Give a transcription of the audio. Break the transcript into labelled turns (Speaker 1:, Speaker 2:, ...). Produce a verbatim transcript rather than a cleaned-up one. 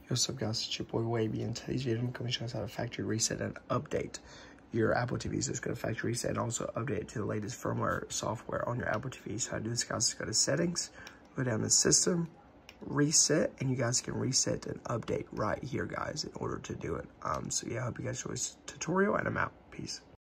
Speaker 1: What's up guys, it's your boy Wavy, and today's video I'm going to show us how to factory reset and update your Apple T V. So it's going to factory reset and also update it to the latest firmware software on your Apple T V. So how to do this, guys, is go to settings, go down to system, reset, and you guys can reset and update right here, guys, in order to do it. Um, so yeah, I hope you guys enjoy this tutorial, and I'm out. Peace.